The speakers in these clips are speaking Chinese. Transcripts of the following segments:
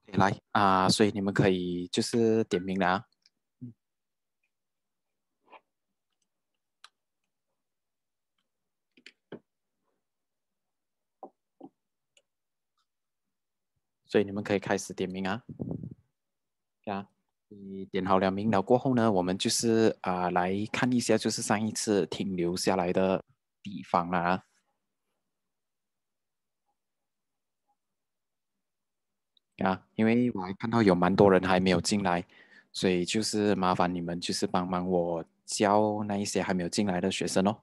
来所以你们可以就是点名了啊。所以你们可以开始点名啊。你点好了名了过后呢，我们就是来看一下，就是上一次停留下来的地方啦。因为我还看到有蛮多人还没有进来，所以就是麻烦你们就是帮忙我教那一些还没有进来的学生哦。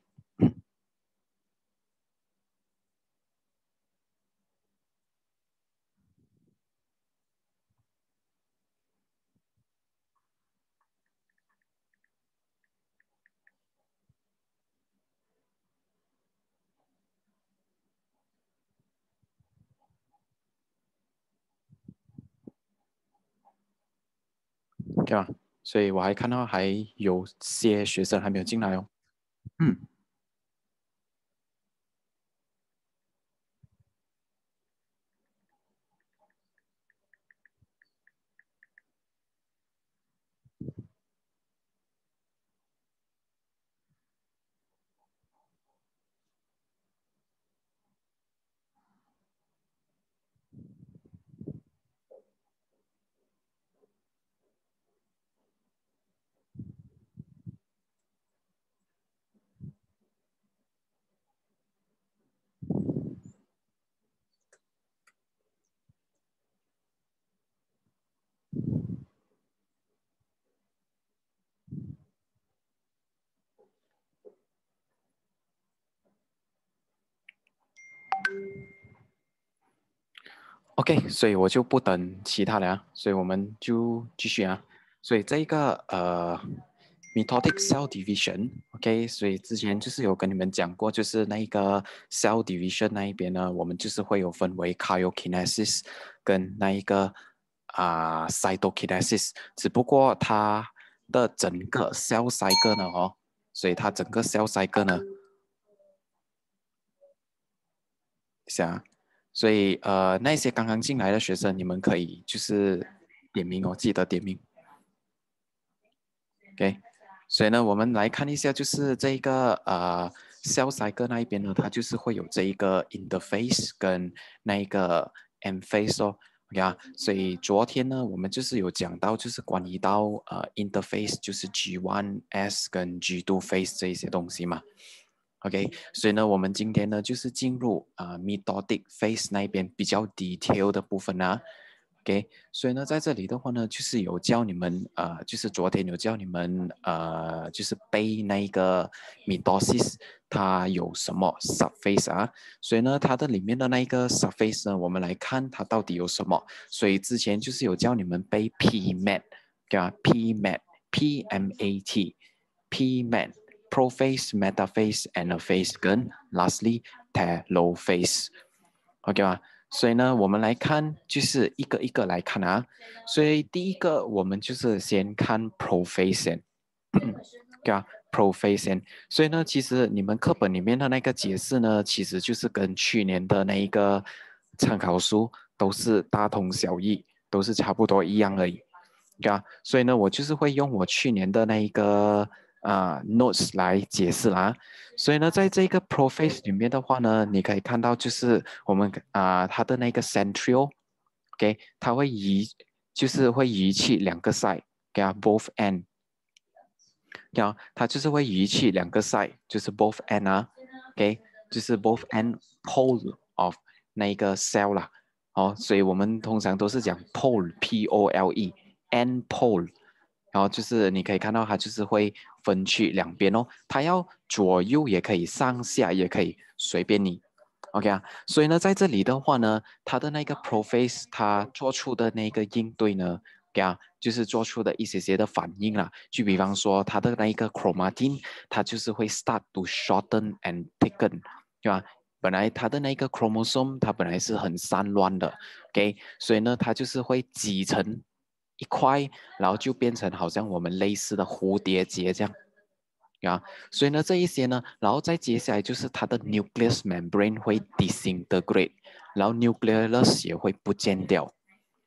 对吧？所以我还看到还有些学生还没有进来哦。嗯。OK，所以我就不等其他了啊，所以我们就继续啊。所以这一个mitotic cell division，OK，所以之前就是有跟你们讲过，就是那一个 cell division 那一边呢，我们就是会有分为 karyokinesis 跟那一个cytokinesis，只不过它的整个 cell cycle 呢，所以它整个 cell cycle 呢，想，所以那些刚刚进来的学生，你们可以就是点名哦，记得点名，OK。所以呢，我们来看一下，就是这个cell cycle 那一边呢，它就是会有这一个 interface 跟那一个 end phase 哦。OK 所以昨天呢，我们就是有讲到，就是关于到interface，就是 G1S 跟 G2 phase 这一些东西嘛。OK，所以呢，我们今天呢就是进入methodic phase 那一边比较 detail 的部分啊。OK，所以呢，在这里的话呢，就是有教你们就是昨天有教你们就是背那个 mitosis 它有什么 subphase 啊。所以呢，它的里面的那一个 subphase 呢，我们来看它到底有什么。所以之前就是有教你们背 PMAT，对吧？PMAT，PMAT，PMAT。Prophase、metaphase、anaphase 跟 lastly telophase，OK 吗？所以呢，我们来看，就是一个一个来看啊。所以第一个，我们就是先看 prophase 先，对啊，prophase 先。所以呢，其实你们课本里面的那个解释呢，其实就是跟去年的那一个参考书都是大同小异，都是差不多一样而已。对啊，所以呢，我就是会用我去年的那一个notes 来解释啦。所以呢，在这个 prophase 里面的话呢，你可以看到就是我们它的那个 centriole，OK，它会就是会移去两个 side，给它 both end，它就是会移去两个 side，就是 both end 啊，OK，就是 both end pole of 那一个 cell 啦。所以我们通常都是讲 pole，P-O-L-E，end pole。然后就是你可以看到它就是会分去两边哦，它要左右也可以，上下也可以，随便你。OK 啊，所以呢，在这里的话呢，它的那个 prophase 它做出的那个应对呢，就是做出的一些的反应啦。就比方说它的那个 chromatin，它就是会 start to shorten and thicken，对吧？本来它的那个 chromosome 它本来是很散乱的，OK，所以呢，它就是会挤成一块，然后就变成好像我们类似的蝴蝶结这样。所以呢，这一些呢，然后再接下来就是它的 nucleus membrane 会 disintegrate，然后 nucleus 也会不见掉。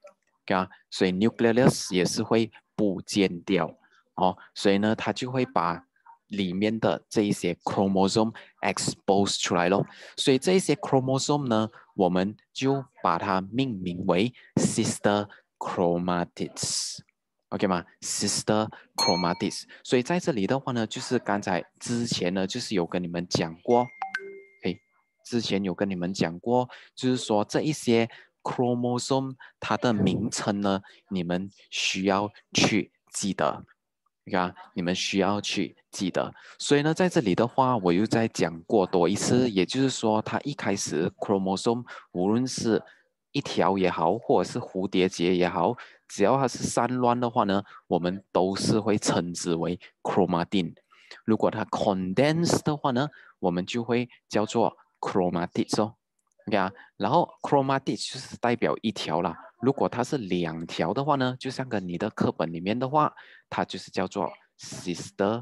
啊，所以 nucleus 也是会不见掉哦，所以呢，它就会把里面的这一些 chromosome expose 出来咯。所以这一些 chromosome 呢，我们就把它命名为 sister chromatids。OK 吗？Sister chromatids。所以在这里的话呢，就是刚才之前呢，就是有跟你们讲过，之前有跟你们讲过，就是说这一些 chromosome 它的名称呢，你们需要去记得。你们需要去记得。所以呢，在这里的话，我又再讲过多一次，也就是说，它一开始 chromosome 无论是一条也好，或者是蝴蝶结也好，只要它是散乱的话呢，我们都是会称之为 chromatin。如果它 condense 的话呢，我们就会叫做 chromatids 哦。然后 chromatids 就是代表一条啦。如果它是两条的话呢，就像跟你的课本里面的话，它就是叫做 sister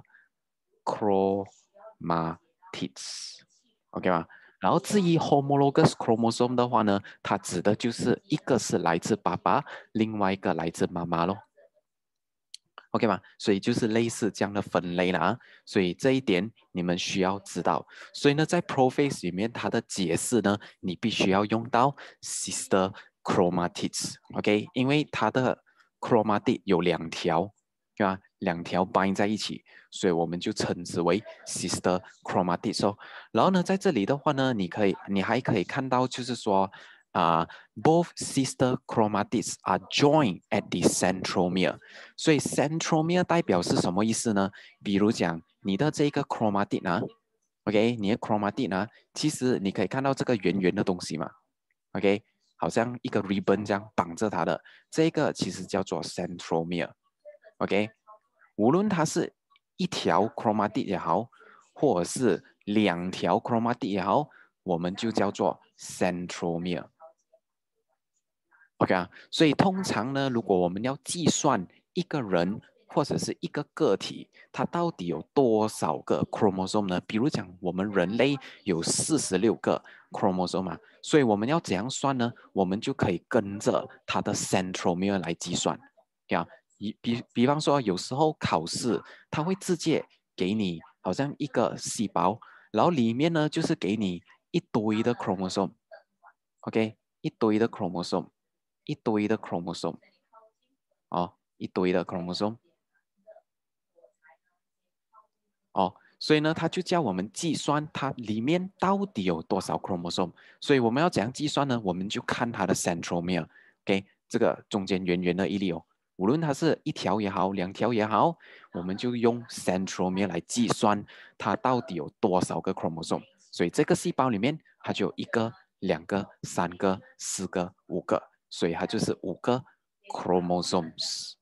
chromatids。OK 吗？然后至于 homologous chromosome 的话呢，它指的就是一个是来自爸爸，另外一个来自妈妈咯。OK 吗？所以就是类似这样的分类了啊。所以这一点你们需要知道。所以呢，在 prophase 里面，它的解释呢，你必须要用到 sister chromatids。OK，因为它的 chromatid 有两条，对吧？两条 bind 在一起，所以我们就称之为 sister chromatids 哦。然后呢，在这里的话呢，你还可以看到，就是说both sister chromatids are joined at the centromere。所以 centromere 代表是什么意思呢？比如讲你的这个 chromatid 啊，OK，你的 chromatid 啊，其实你可以看到这个圆圆的东西嘛，OK，好像一个 ribbon 这样绑着它的，这个其实叫做 centromere。OK，无论它是一条 chromatid 也好，或者是两条 chromatid 也好，我们就叫做 centromere。OK 啊，所以通常呢，如果我们要计算一个人或者是一个个体，它到底有多少个 chromosome 呢？比如讲，我们人类有46个 chromosome 嘛，所以我们要怎样算呢？我们就可以跟着它的 centromere 来计算。啊，比方说，有时候考试它会直接给你好像一个细胞，然后里面呢就是给你一堆的 chromosome。OK，一堆的 chromosome。一堆的 chromosome， 哦，一堆的 chromosome， 哦，所以呢，他就叫我们计算它里面到底有多少 chromosome。所以我们要怎样计算呢？我们就看它的 centromere。OK，这个中间圆圆的一粒哦，无论它是一条也好，两条也好，我们就用 centromere 来计算它到底有多少个 chromosome。所以这个细胞里面它就有一个、两个、三个、四个、五个，所以它就是5个 chromosomes。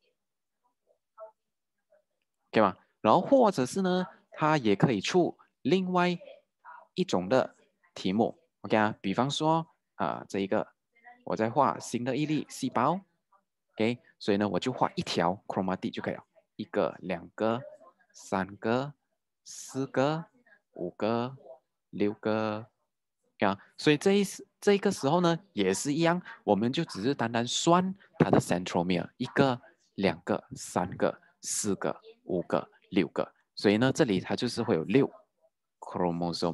对吗？然后或者是呢，它也可以出另外一种的题目，OK 啊，比方说这一个我在画新的一粒细胞，OK，所以呢我就画一条 chromatid 就可以了，一个、两个、三个、四个、5个、6个，啊，所以这个时候呢也是一样，我们就只是单单算它的 centromere，一个、两个、三个、四个、5个、6个，所以呢这里它就是会有6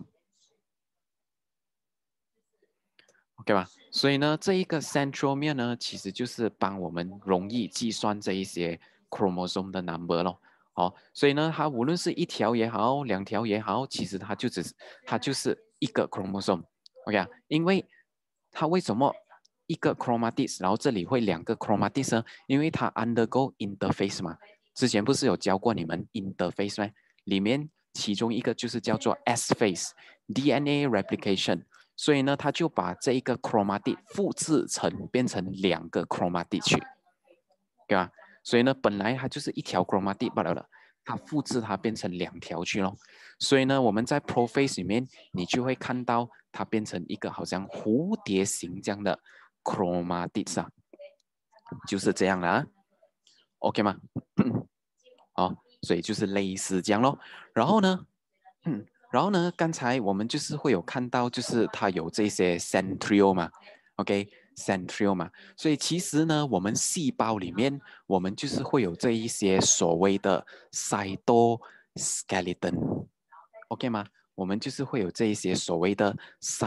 chromosome。OK 吧？所以呢，这一个 centromere 呢，其实就是帮我们容易计算这一些 chromosome 的 number 咯。哦，所以呢，它无论是一条也好，两条也好，其实它就是一个 chromosome。OK 啊？因为它为什么一个 chromatids，然后这里会2个 chromatids 呢？因为它 undergo interface 嘛。之前不是有教过你们 interface 吗？里面其中一个就是叫做 S phase，DNA replication。所以呢，他就把这一个 chromatid 复制成变成2个 chromatid 去，对吧？所以呢，本来它就是一条 chromatid 罢了的，它复制它变成2条去咯。所以呢，我们在 prophase 里面，你就会看到它变成一个好像蝴蝶形这样的 chromatids 啊，就是这样了啊，OK 吗？好，所以就是类似这样咯。然后呢，然后呢，刚才我们就是会有看到，就是它有这些 centriole 嘛，OK， centriole 嘛，所以其实呢，我们细胞里面，我们就是会有这一些所谓的 cytoskeleton，OK 吗？我们就是会有这一些所谓的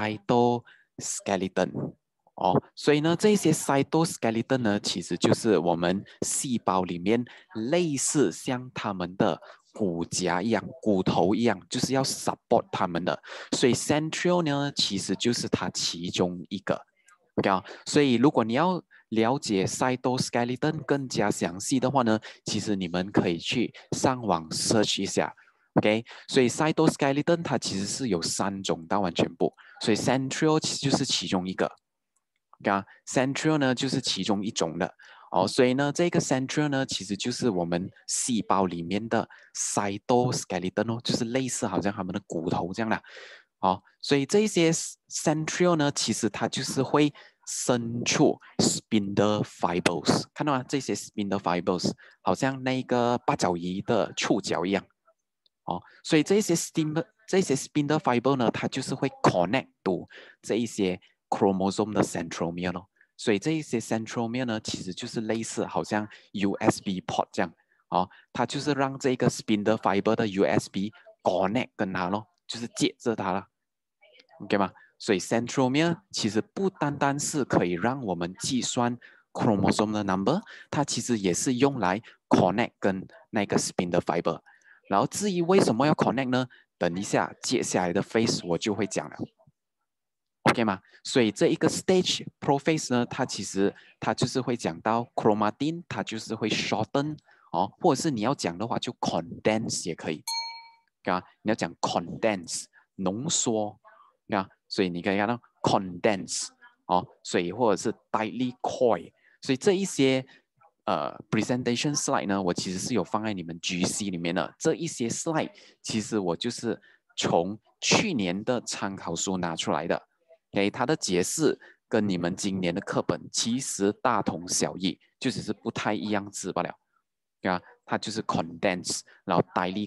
cytoskeleton。哦，所以呢，这些 cytoskeleton 呢，其实就是我们细胞里面类似像他们的骨架一样、骨头一样，就是要 support 他们的。所以 centriole 呢，其实就是它其中一个。OK 啊，所以如果你要了解 cytoskeleton 更加详细的话呢，其实你们可以去上网 search 一下。OK，所以 cytoskeleton 它其实是有3种到完全部，所以 centriole 其实就是其中一个。啊，centriole 呢就是其中一种的哦，所以呢，这个 centriole 呢其实就是我们细胞里面的 cytoskeleton 哦，就是类似好像他们的骨头这样的。哦，所以这些 centriole 呢，其实它就是会伸出 spindle fibers，看到吗？这些 spindle fibers 好像那个八角仪的触角一样。哦，所以这些 spindle fiber 呢，它就是会 connect to 这一些 chromosome 的 centromere 咯。所以这一些 centromere 呢，其实就是类似好像 USB port 这样。哦，它就是让这个 spindle fiber 的 USB connect 跟它咯，就是接着它了。OK 吗？所以 centromere 其实不单单是可以让我们计算 chromosome 的 number，它其实也是用来 connect 跟那个 spindle fiber。然后至于为什么要 connect 呢？等一下接下来的 phase 我就会讲了。OK 吗？所以这一个 stage prophase 呢，它其实它就是会讲到 chromatin，它就是会 shorten 哦，或者是你要讲的话就 condense 也可以，啊，你要讲 condense 浓缩，啊，所以你可以看到 condense 哦，所以或者是 tightly coil，所以这一些presentation slide 呢，我其实是有放在你们 GC 里面的，这一些 slide 其实我就是从去年的参考书拿出来的。OK，它的解释跟你们今年的课本其实大同小异，就只是不太一样字罢了。啊，它就是 condense，然后 daily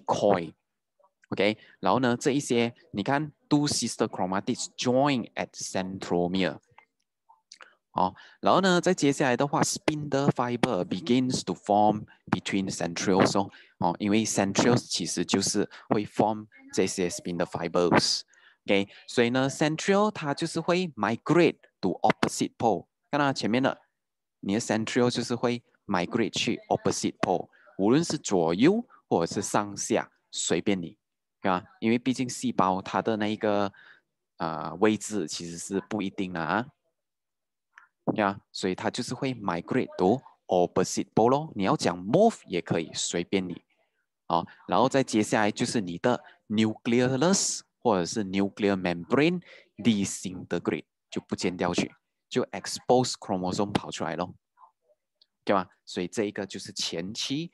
coil，OK，然后呢，这一些你看 two sister chromatids join at centromere，哦，然后呢，再接下来的话，spindle fiber begins to form between centrioles 哦，因为 centrioles 其实就是会 form 这些 spindle fibers，OK，所以呢，centriole 它就是会 migrate to opposite pole，看到前面的，你的 centriole 就是会 migrate 去 opposite pole，无论是左右或者是上下，随便你，对吧？因为毕竟细胞它的那个位置其实是不一定的啊。呀，所以它就是会 migrate to opposite pole 咯。你要讲 move 也可以，随便你。啊，然后再接下来就是你的 nucleolus 或者是 nuclear membrane disintegrate 就不见掉去，就 expose chromosome 跑出来咯，对吗？所以这一个就是前期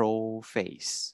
prophase。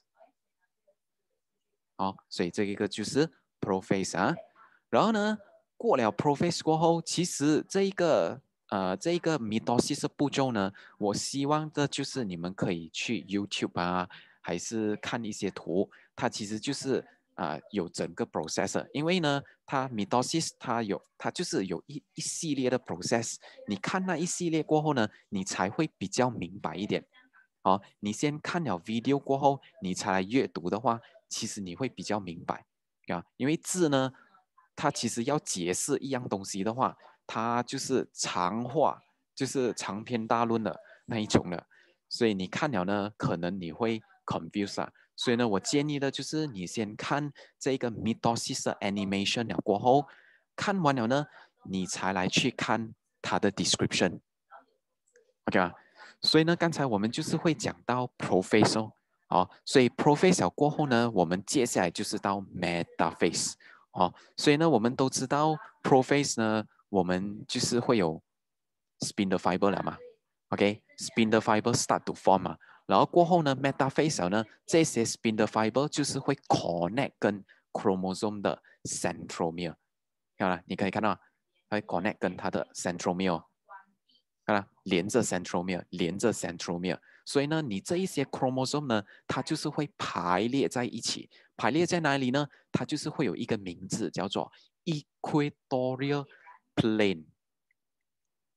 哦，所以这一个就是 prophase 啊。然后呢，过了 prophase 过后，其实这一个 mitosis 的步骤呢，我希望的就是你们可以去 YouTube 啊，还是看一些图，它其实就是有整个 process，因为呢，它 mitosis 它就是有一系列的 process，你看那一系列过后呢，你才会比较明白一点。哦，你先看了 video 过后，你才来阅读的话，其实你会比较明白啊，因为字呢，它其实要解释一样东西的话，它就是长话，就是长篇大论的那一种的，所以你看了呢，可能你会 confuse 啊，所以呢，我建议的就是你先看这个 mitosis 的 animation 了过后，看完了呢，你才来去看它的 description，OK 吗？所以呢，刚才我们就是会讲到 prophase 哦，好，所以 prophase 了过后呢，我们接下来就是到 metaphase，哦，所以呢，我们都知道 prophase 呢，我们就是会有 spindle fiber 了嘛，OK，spindle fiber start to form 嘛，然后过后呢，metaphase 了呢，这些 spindle fiber 就是会 connect 跟 chromosome 的 centromere，看到你可以看到，它会 connect 跟它的 centromere。啊，连着 centromere，连着 centromere，所以呢，你这一些 chromosome 呢，它就是会排列在一起，排列在哪里呢？它就是会有一个名字叫做 equatorial plane。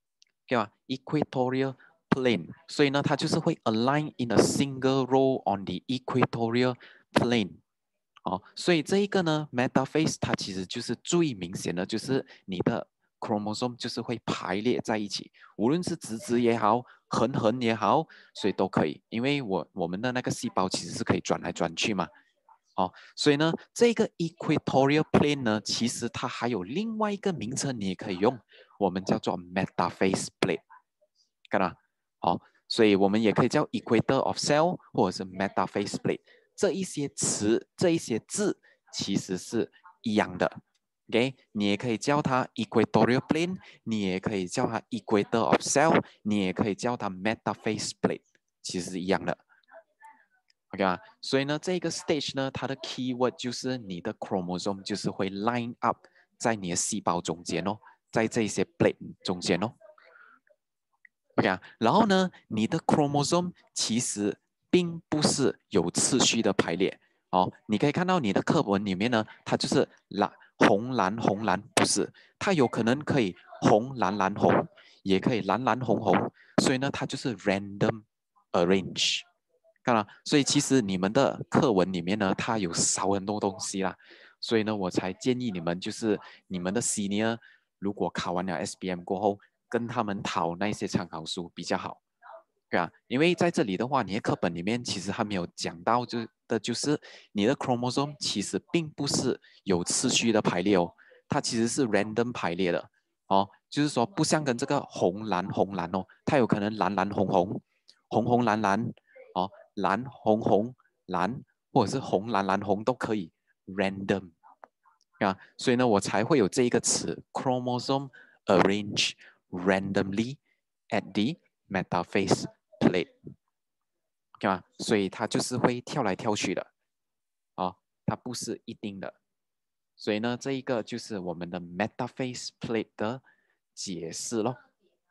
对吧 ？Equatorial plane，所以呢，它就是会 align in a single row on the equatorial plane。哦，所以这一个呢，metaphase 它其实就是最明显的，就是你的 chromosome 就是会排列在一起，无论是直直也好，横横也好，所以都可以，因为我们的那个细胞其实是可以转来转去嘛。哦，所以呢，这个 equatorial plane 呢，其实它还有另外一个名称，你也可以用，我们叫做 metaphase plate，看到？好，所以我们也可以叫 equator of cell 或者是 metaphase plate，这一些词，这一些字其实是一样的。OK，你也可以叫它 equatorial plane，你也可以叫它 equator of cell，你也可以叫它 metaphase plate，其实是一样的。OK 啊，所以呢，这个 stage 呢，它的 keyword 就是你的 chromosome 就是会 line up 在你的细胞中间哦，在这些 plate 中间哦。OK 啊，然后呢，你的 chromosome 其实并不是有次序的排列哦。你可以看到你的课文里面呢，它就是红蓝红蓝，不是，它有可能可以红蓝蓝红，也可以蓝蓝红红，所以呢，它就是 random arrange。看了，所以其实你们的课文里面呢，它有少很多东西啦，所以呢，我才建议你们就是你们的 senior 如果考完了 SBM 过后，跟他们讨那些参考书比较好，对啊，因为在这里的话，你的课本里面其实还没有讲到就是你的 chromosome 其实并不是有次序的排列哦，它其实是 random 排列的哦，就是说不像跟这个红蓝红蓝哦，它有可能蓝蓝红红，红红蓝蓝哦。蓝红红蓝，或者是红蓝蓝红都可以 random 啊，所以呢，我才会有这一个词 chromosome arrange randomly at the metaphase plate，对吧？所以它就是会跳来跳去的，哦，它不是一定的。所以呢，这一个就是我们的 metaphase plate 的解释咯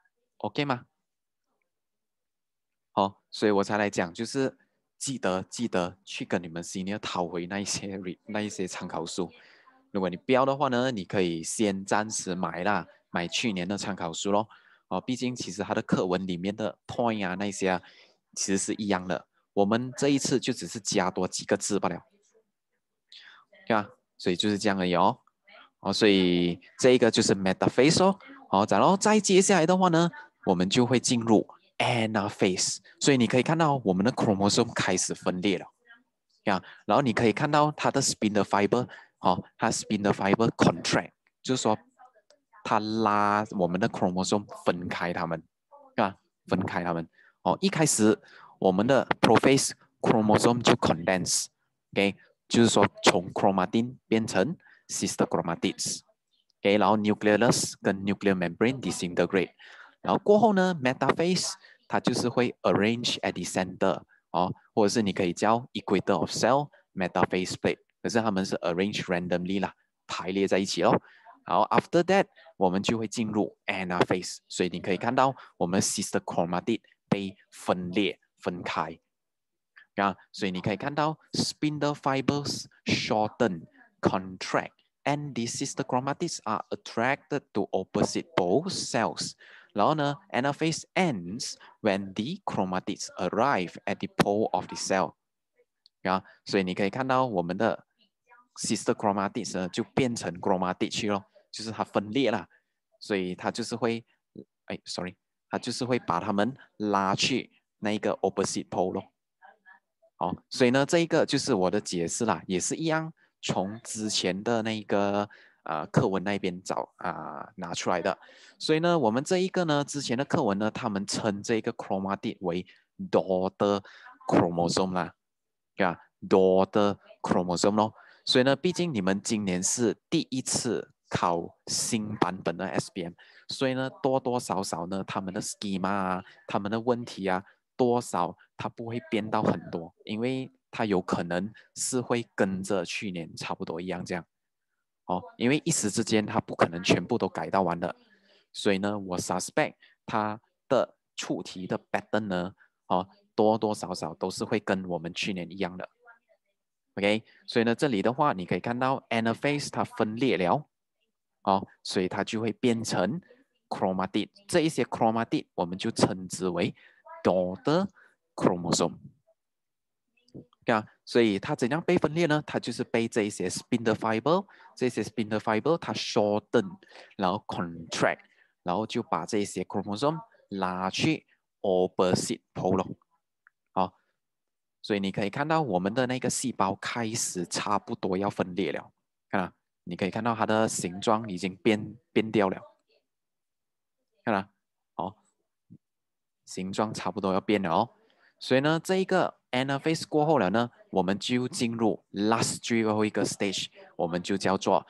OK 吗？好，所以我才来讲，就是记得去跟你们 senior 讨回那一些参考书。如果你不要的话呢，你可以先暂时买啦，买去年的参考书咯。哦，毕竟其实它的课文里面的 point 啊那些啊，其实是一样的。我们这一次就只是加多几个字罢了，对吧？所以就是这样而已哦。哦，所以这一个就是 metaphase 哦。好，然后再接下来的话呢，我们就会进入 anaphase。所以你可以看到我们的 chromosome 开始分裂了，呀，然后你可以看到它的 spindle fiber，哦，它 spindle fiber contract，就是说它拉我们的 chromosome 分开它们，啊，分开它们。哦，一开始我们的 prophase chromosome 就 condense，OK，就是说从 chromatin 变成 sister chromatids，OK，然后 nucleus 跟 nuclear membrane disintegrate，然后过后呢，metaphase 它就是会 arrange at the center，哦，或者是你可以叫 equator of cell metaphase plate，可是它们是 arrange randomly 啦，排列在一起哦。好，after that 我们就会进入 anaphase，所以你可以看到我们 sister chromatid 被分裂分开啊，所以你可以看到 spindle fibers shorten, contract, and the sister chromatids are attracted to opposite pole cells. 然后呢，anaphase ends when the chromatids arrive at the pole of the cell。啊，所以你可以看到我们的 sister chromatids 呢就变成 chromatid 去咯，就是它分裂了，所以它就是会，sorry，它就是会把它们拉去那个 opposite pole 咯。哦，所以呢，这一个就是我的解释啦，也是一样，从之前的那个课文那边拿出来的。所以呢，我们这一个呢，之前的课文呢，他们称这个 chromatid 为 daughter chromosome 啦，对吧？daughter chromosome 咯。所以呢，毕竟你们今年是第一次考新版本的 SBM，所以呢，多多少少呢，他们的 schema 啊，他们的问题啊。多少它不会变到很多，因为它有可能是会跟着去年差不多一样这样哦，因为一时之间它不可能全部都改到完的，所以呢，我 suspect 它的出题的 pattern 呢，哦，多多少少都是会跟我们去年一样的，OK，所以呢，这里的话你可以看到 anaphase 它分裂了，哦，所以它就会变成 chromatid， 这一些 chromatid 我们就称之为 daughter chromosome。啊，所以它怎样被分裂呢？它就是被这一些 spindle fiber， 这些 spindle fiber 它 shorten， 然后 contract， 然后就把这些 chromosome 拉去 opposite pole 咯。好，所以你可以看到我们的那个细胞开始差不多要分裂了，看到？你可以看到它的形状已经变掉了，看到？好，形状差不多要变了哦。所以呢，这一个 anaphase 过后了呢，我们就进入 last 最后一个 stage， 我们就叫做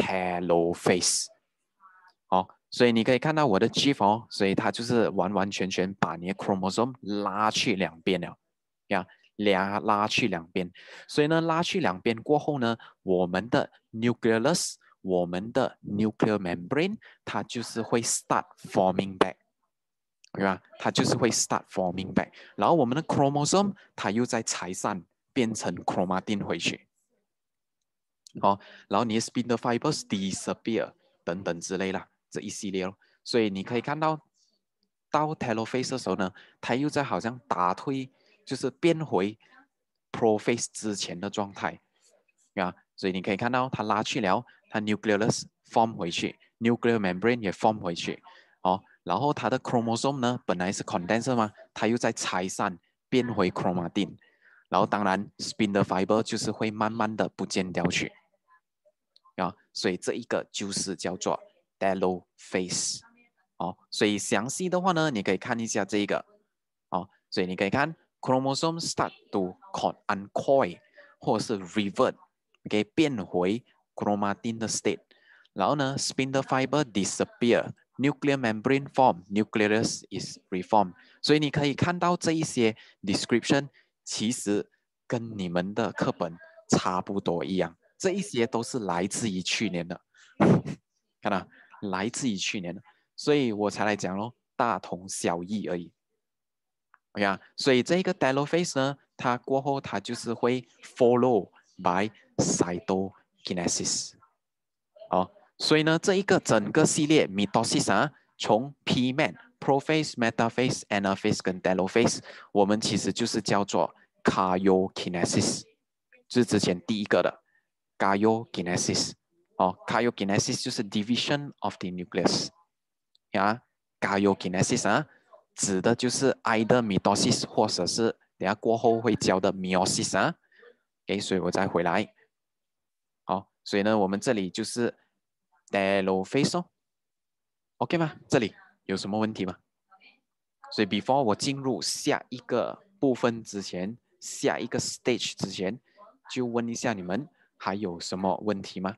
telophase。好，所以你可以看到我的 GIF 哦，所以它就是完完全全把你的 chromosome 拉去两边了，呀，拉去两边。所以呢，拉去两边过后呢，我们的 nucleus， 我们的 nuclear membrane， 它就是会 start forming back。对吧？它就是会 start forming back， 然后我们的 chromosome 它又在拆散变成 chromatin 回去，哦，然后你的 spindle fibers disappear 等等之类啦，这一系列咯。所以你可以看到 telophase 的时候呢，它又在好像打退，就是变回 prophase 之前的状态啊。所以你可以看到它拉去了，它 nucleus form 回去，nuclear membrane 也 form 回去，哦。然后它的 chromosome 呢，本来是 condenser 嘛，它又在拆散变回 chromatin， 然后当然 spindle fiber 就是会慢慢的不见掉去，啊，所以这一个就是叫做 telophase， 哦，所以详细的话呢，你可以看一下这一个，哦，所以你可以看 chromosome start to uncoil 或者是 revert， 给变回 chromatin 的 state， 然后呢 spindle fiber disappear。Nuclear membrane form, nucleus is reformed。所以你可以看到这一些 description， 其实跟你们的课本差不多一样。这一些都是来自于去年的，看到，来自于去年的，所以我才来讲咯，大同小异而已。OK 啊，所以这个 telophase 呢，它过后它就是会 follow by cytokinesis。哦，所以呢，这一个整个系列 mitosis 啊，从 P-mat、prophase、metaphase、anaphase 跟 telophase， 我们其实就是叫做 karyokinesis， 就是之前第一个的 karyokinesis。哦 ，karyokinesis 就是 division of the nucleus 呀，karyokinesis 啊，指的就是 either mitosis 或者是等下过后会教的 meiosis 啊。OK， 所以我再回来。好，所以呢，我们这里就是 telophase 哦 ，OK 吗？这里有什么问题吗？所以 before 我进入下一个部分之前，下一个 stage 之前，就问一下你们还有什么问题吗？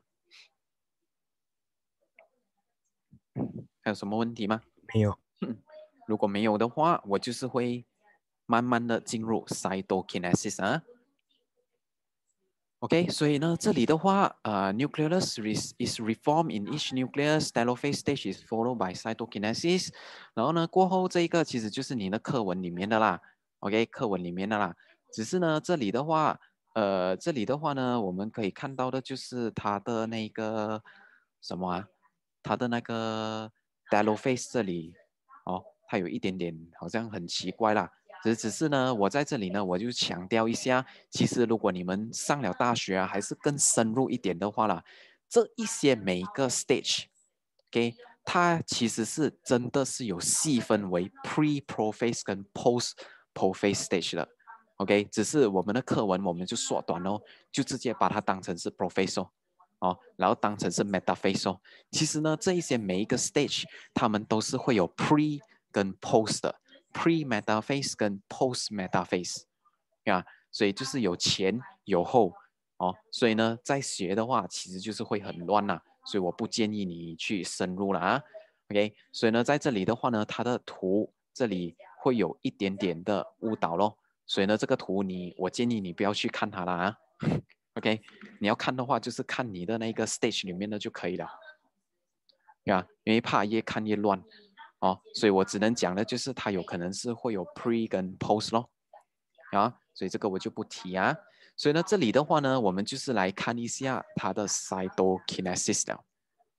还有什么问题吗？ 没有。 如果没有的话，我就是会慢慢的进入 cytokinesis 啊。OK，所以呢，这里的话nucleus is reformed in each nucleus. Telophase stage is followed by cytokinesis。然后呢，过后这一个其实就是你的课文里面的啦。OK，课文里面的啦。只是呢，这里的话呢，我们可以看到的就是它的那个什么啊，它的那个 telophase 这里，哦，它有一点点好像很奇怪啦。只是呢，我在这里呢，我就强调一下，其实如果你们上了大学啊，还是更深入一点的话啦，这一些每一个 stage，OK，它其实是真的是有细分为 pre-prophase 跟 post-prophase stage 的，OK，只是我们的课文我们就缩短哦，就直接把它当成是 prophase 哦，然后当成是 metaphase 哦。其实呢，这一些每一个 stage，它们都是会有 pre 跟 post 的。pre-metaphase 跟 post-metaphase 啊，所以就是有前有后哦，所以呢，在学的话其实就是会很乱啦，所以我不建议你去深入了啊。OK，所以呢，在这里的话呢，它的图这里会有一点点的误导咯，所以呢，这个图我建议你不要去看它了啊。OK，你要看的话就是看你的那个 stage 里面的就可以了，啊，因为怕越看越乱。哦，所以我只能讲的就是它有可能是会有 pre 跟 post 咯，啊，所以这个我就不提啊。所以呢，这里的话呢，我们就是来看一下它的 cytokinesis 了。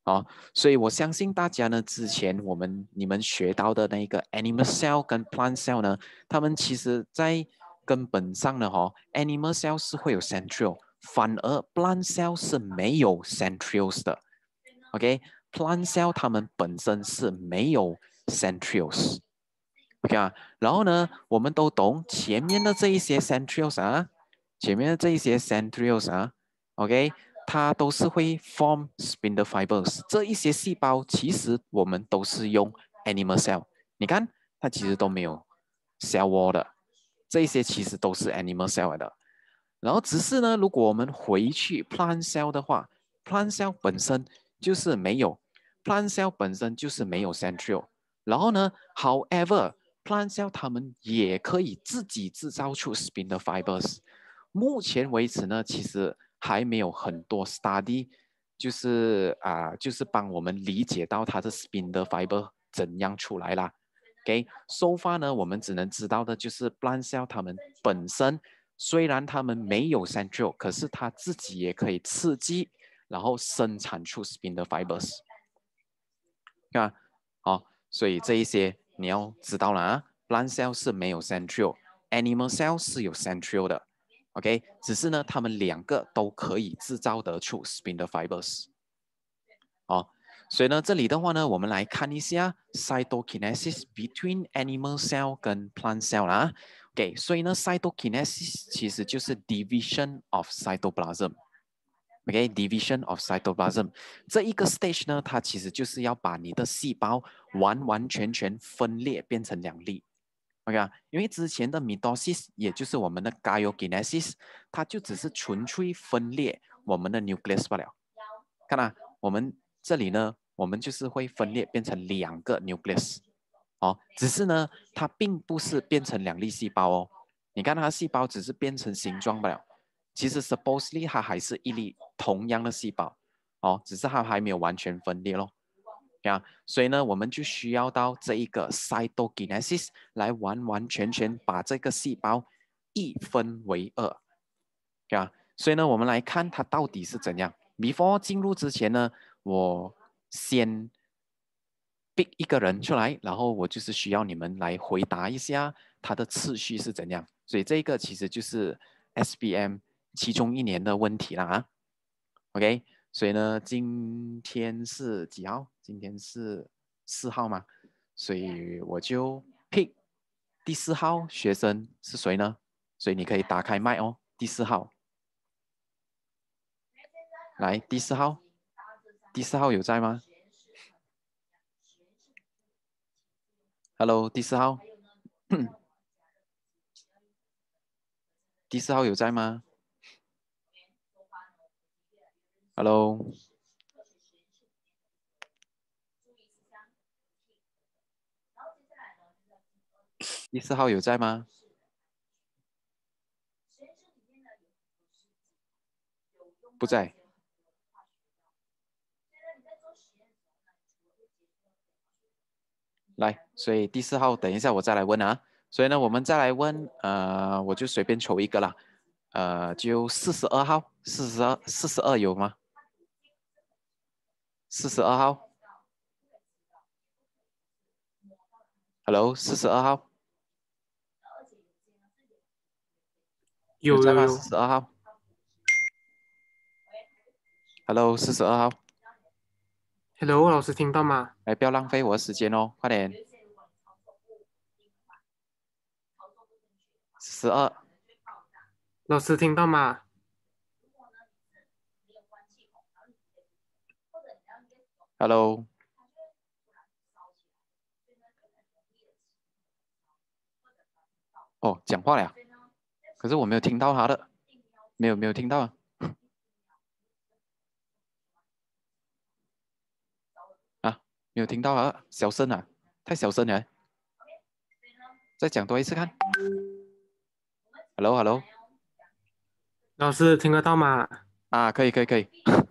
哦，所以我相信大家呢，之前你们学到的那个 animal cell 跟 plant cell 呢，它们其实在根本上呢，animal cell 是会有 centriole，反而 plant cell 是没有 centrioles 的。OK，plant cell 它们本身是没有 centrioles。OK 啊，然后呢，我们都懂前面的这一些 centrioles 啊，前面的这一些 centrioles 啊，OK。它都是会 form spindle fibers。这一些细胞其实我们都是用 animal cell。你看，它其实都没有 cell wall 的，这一些其实都是 animal cell 的。然后只是呢，如果我们回去 plant cell 的话，plant cell 本身就是没有 plant cell 本身就是没有 centriole。然后呢，however plant cell 它们也可以自己制造出 spindle fibers。目前为止呢，其实还没有很多 study，就是帮我们理解到它的 spindle fiber 怎样出来啦。OK，so far 呢，我们只能知道的就是 plant cell 它们本身虽然它们没有 centriole，可是它自己也可以刺激，然后生产出 spindle fibers。啊，好，所以这一些你要知道了啊。plant cell 是没有 centriole，animal cell 是有 centriole 的。OK，只是呢，它们两个都可以制造得出 spindle fibers。好，所以呢，这里的话呢，我们来看一下 cytokinesis between animal cell 跟 plant cell 啦。OK，所以呢，cytokinesis 其实就是 division of cytoplasm。OK，division of cytoplasm 这一个 stage 呢，它其实就是要把你的细胞完完全全分裂变成两粒。OK 啊，因为之前的 mitosis 也就是我们的 gaiogenesis，它就只是纯粹分裂我们的 nucleus 罢了。看啊，我们这里呢，我们就是会分裂变成两个 nucleus。只是呢，它并不是变成两粒细胞哦。你看它细胞只是变成形状罢了，其实 supposedly 它还是一粒同样的细胞。只是它还没有完全分裂咯。所以呢，我们就需要到这一个 cytogenesis 来完完全全把这个细胞一分为二。所以呢，我们来看它到底是怎样。Before 进入之前呢，我先 pick 一个人出来，然后我就是需要你们来回答一下它的次序是怎样。所以这个其实就是 SBM 其中一年的问题啦啊。OK，所以呢，今天是几号？今天是4号嘛，所以我就 pick 第4号学生是谁呢？所以你可以打开麦哦，第4号，来，第四号，第4号有在吗？Hello，第4号，第4号有在吗？Hello，第4号有在吗？不在。来，所以第4号，等一下我再来问啊。所以呢，我们再来问，我就随便抽一个啦，就42号，42有吗？42号，Hello，42号在吗？四有有有十二号，Hello，42号， ，Hello，老师听到吗？ 来，不要浪费我的时间哦，快点，42 老师听到吗？ ，Hello，哦，讲话了，可是我没有听到他的，没有听到啊，啊，没有听到啊，小声啊，太小声了，再讲多一次看，Hello，Hello， 老师听得到吗？ 啊，可以，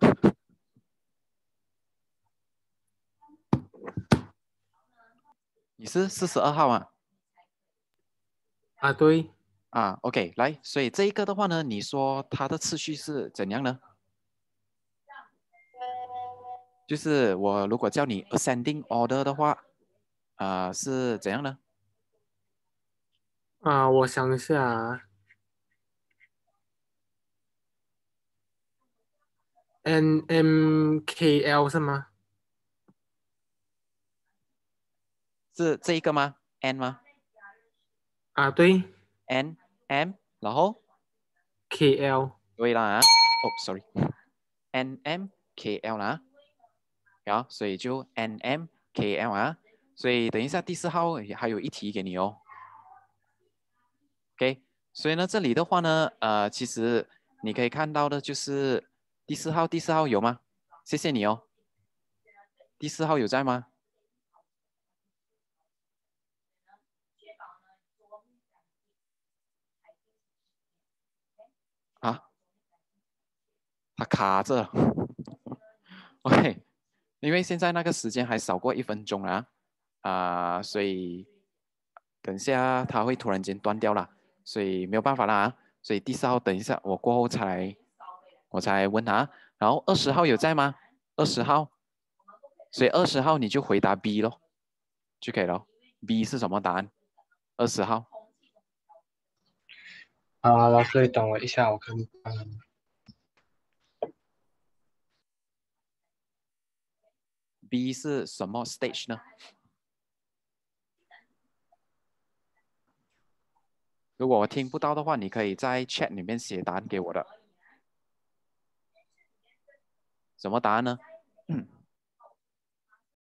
你是42号啊？ 啊，对， 啊，OK，来，所以这一个的话呢，你说它的次序是怎样呢？ 就是我如果叫你 ascending order 的话，是怎样呢？ 我想一下啊，NMKL 是吗？ 是这一个吗？N 吗对 ？N M，然后 ，KL。 对啦啊，哦，sorry，N M K L 啦，然后所以就 N M K L 啊，所以等一下第四号还有一题给你哦。OK，所以呢这里的话呢，其实你可以看到的就是第四号有吗？谢谢你哦。第四号有在吗？啊，它卡着。OK，因为现在那个时间还少过1分钟啊，所以等下它会突然间断掉了，所以没有办法啦啊。所以第四号等一下我过后我才问他，然后20号有在吗？20号，所以20号你就回答 B 咯，就可以了。B 是什么答案？20号老师，你等我一下，我看。 ，B 是什么 stage 呢？如果我听不到的话，你可以在 chat 里面写答案给我的。什么答案呢？